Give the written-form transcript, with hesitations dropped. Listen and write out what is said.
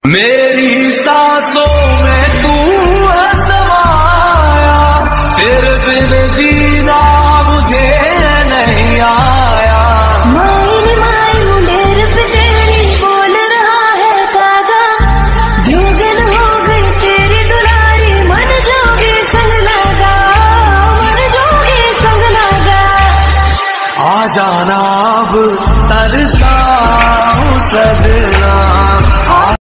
मेरी सांसों में तू समाया, तेरे बिन जीना मुझे नहीं आया। माइन माइन मेरे पे तेरी बोल रहा है कागा, जोगन हो गई तेरी दुलारी, मन जोगे संग लगा, मन जोगे संग लगा। आ जाना अब तरसाऊं सजना।